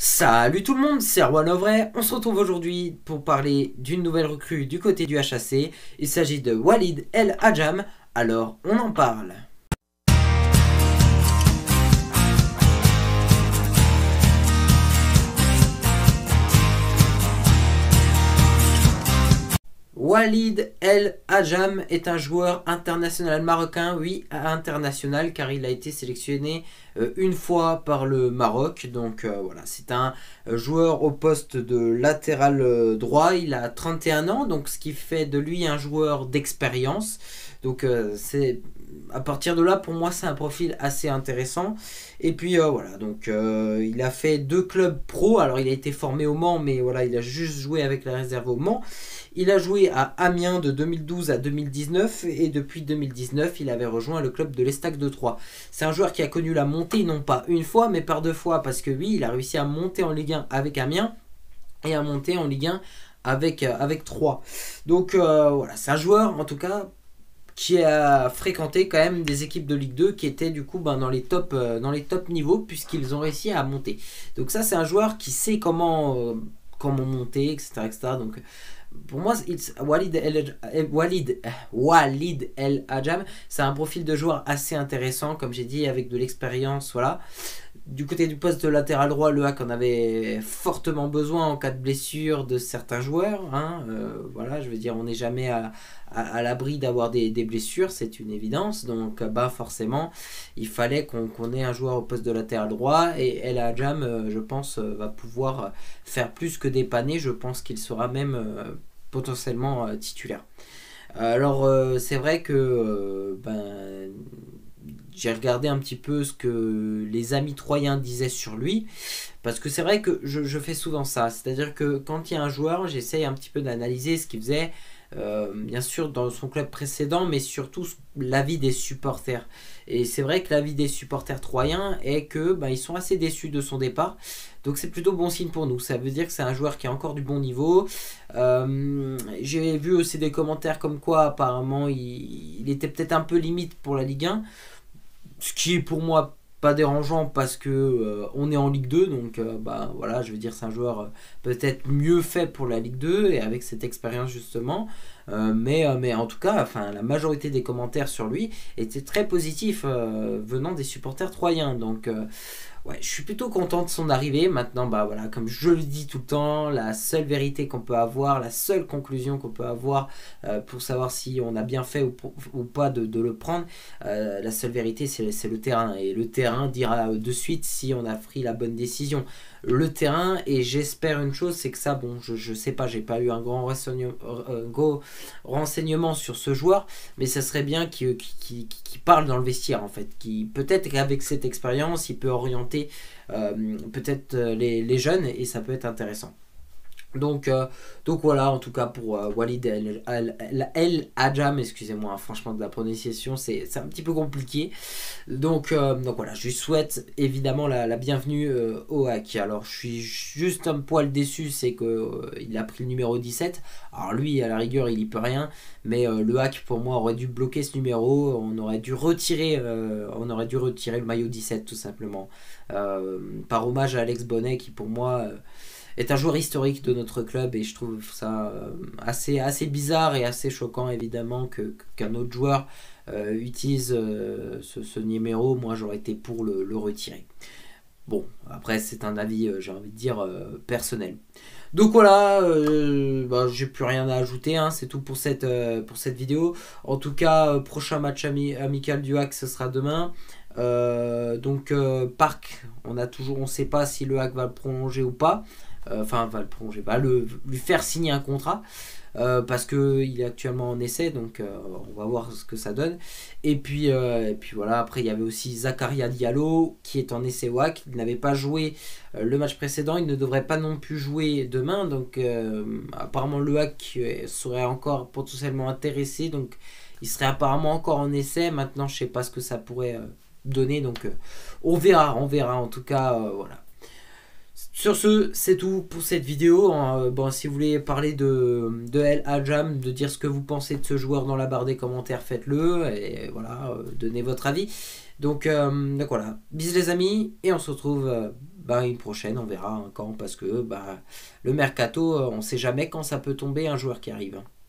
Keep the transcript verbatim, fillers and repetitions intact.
Salut tout le monde, c'est Erwan Ovray. On se retrouve aujourd'hui pour parler d'une nouvelle recrue du côté du H A C. Il s'agit de Walid El Hadjam. Alors, on en parle. Walid El Hadjam est un joueur international marocain, oui, international, car il a été sélectionné euh, une fois par le Maroc. Donc euh, voilà, c'est un euh, joueur au poste de latéral euh, droit. Il a trente et un ans, donc ce qui fait de lui un joueur d'expérience. Donc euh, c'est à partir de là, pour moi, c'est un profil assez intéressant. Et puis euh, voilà, donc euh, il a fait deux clubs pro. Alors il a été formé au Mans, mais voilà, il a juste joué avec la réserve au Mans. Il a joué à Amiens de deux mille douze à deux mille dix-neuf et depuis deux mille dix-neuf, il avait rejoint le club de l'Estac de Troyes. C'est un joueur qui a connu la montée, non pas une fois, mais par deux fois, parce que oui, il a réussi à monter en Ligue un avec Amiens et à monter en Ligue un avec, euh, avec Troyes. Donc euh, voilà, c'est un joueur, en tout cas, qui a fréquenté quand même des équipes de Ligue deux qui étaient du coup ben, dans, les top, euh, dans les top niveaux, puisqu'ils ont réussi à monter. Donc ça, c'est un joueur qui sait comment, euh, comment monter, et cetera, et cetera. Donc pour moi, Walid El, Walid, Walid El Hadjam, c'est un profil de joueur assez intéressant, comme j'ai dit, avec de l'expérience. Voilà. Du côté du poste de latéral droit, le Hack en avait fortement besoin en cas de blessure de certains joueurs. Hein. Euh, voilà, je veux dire, on n'est jamais à, à, à l'abri d'avoir des, des blessures, c'est une évidence. Donc, bah forcément, il fallait qu'on qu'on ait un joueur au poste de latéral droit. Et El Hadjam, euh, je pense, euh, va pouvoir faire plus que dépanner. Je pense qu'il sera même euh, potentiellement euh, titulaire. Alors, euh, c'est vrai que euh, ben, j'ai regardé un petit peu ce que les amis troyens disaient sur lui, parce que c'est vrai que je, je fais souvent ça, c'est-à-dire que quand il y a un joueur, j'essaye un petit peu d'analyser ce qu'il faisait, euh, bien sûr dans son club précédent, mais surtout l'avis des supporters. Et c'est vrai que l'avis des supporters troyens est que bah, ils sont assez déçus de son départ. Donc c'est plutôt bon signe pour nous. Ça veut dire que c'est un joueur qui a encore du bon niveau. Euh, J'ai vu aussi des commentaires comme quoi apparemment il, il était peut-être un peu limite pour la Ligue un. Ce qui est pour moi pas dérangeant parce que euh, on est en Ligue deux, donc euh, bah voilà, je veux dire c'est un joueur euh, peut-être mieux fait pour la Ligue deux et avec cette expérience justement, euh, mais, euh, mais en tout cas, enfin la majorité des commentaires sur lui étaient très positifs euh, venant des supporters troyens, donc euh, ouais, je suis plutôt content de son arrivée. Maintenant, bah voilà, comme je le dis tout le temps, la seule vérité qu'on peut avoir, la seule conclusion qu'on peut avoir euh, pour savoir si on a bien fait ou, ou pas de, de le prendre, euh, la seule vérité c'est le terrain. Et le terrain dira de suite si on a pris la bonne décision. Le terrain, et j'espère une chose, c'est que ça, bon, je, je sais pas, j'ai pas eu un grand renseignement, euh, gros renseignement sur ce joueur, mais ça serait bien qu'il qu'il, qu'il parle dans le vestiaire en fait, qui peut-être qu'avec cette expérience, il peut orienter euh, peut-être les, les jeunes et ça peut être intéressant. Donc, euh, donc voilà, en tout cas pour euh, Walid El, El, El, El Hadjam, excusez-moi, hein, franchement de la prononciation, c'est un petit peu compliqué. Donc, euh, donc voilà, je lui souhaite évidemment la, la bienvenue euh, au Hack. Alors je suis juste un poil déçu, c'est qu'il euh, a pris le numéro dix-sept. Alors lui, à la rigueur, il y peut rien, mais euh, le Hack pour moi aurait dû bloquer ce numéro, on aurait dû retirer, euh, on aurait dû retirer le maillot dix-sept tout simplement. Euh, par hommage à Alex Bonnet qui pour moi... Euh, est un joueur historique de notre club et je trouve ça assez, assez bizarre et assez choquant évidemment que qu'un autre joueur euh, utilise euh, ce, ce numéro. Moi j'aurais été pour le, le retirer. Bon, après c'est un avis, euh, j'ai envie de dire, euh, personnel. Donc voilà, euh, bah, j'ai plus rien à ajouter, hein, c'est tout pour cette, euh, pour cette vidéo. En tout cas, euh, prochain match ami amical du Hack, ce sera demain. Euh, donc euh, Parc, on a toujours, on sait pas si le Hack va le prolonger ou pas. Enfin, euh, va le prolonger, va le, lui faire signer un contrat euh, parce qu'il est actuellement en essai, donc euh, on va voir ce que ça donne. Et puis, euh, et puis voilà, après il y avait aussi Zakaria Diallo qui est en essai W A C, il n'avait pas joué euh, le match précédent, il ne devrait pas non plus jouer demain, donc euh, apparemment le W A C serait encore potentiellement intéressé, donc il serait apparemment encore en essai. Maintenant, je sais pas ce que ça pourrait euh, donner, donc euh, on verra, on verra en tout cas, euh, voilà. Sur ce, c'est tout pour cette vidéo. Euh, bon, si vous voulez parler de, de El Hadjam, de dire ce que vous pensez de ce joueur dans la barre des commentaires, faites-le. Et voilà, euh, donnez votre avis. Donc, euh, donc voilà, bisous les amis, et on se retrouve euh, bah, une prochaine, on verra hein, quand, parce que bah, le mercato, on ne sait jamais quand ça peut tomber un joueur qui arrive. Hein.